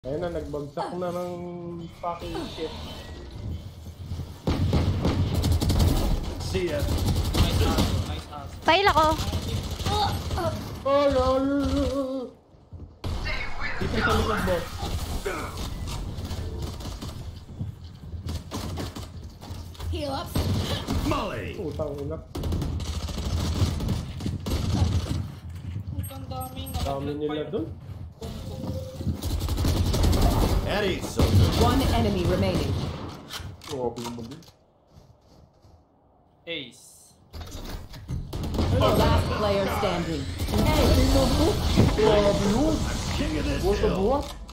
Ayun na, nagbagsak na ng fucking shit. See ya. Nice ass. Fail ako. Oh, lol! Dito sa likod, boss. Heal up. Molly. Putang ina. Ang Dami nila dun. Eddie, soldier. One enemy remaining. Grabe mo din. Ace. Last player standing. Grabe yun! King of this Buwas na hill. buwas!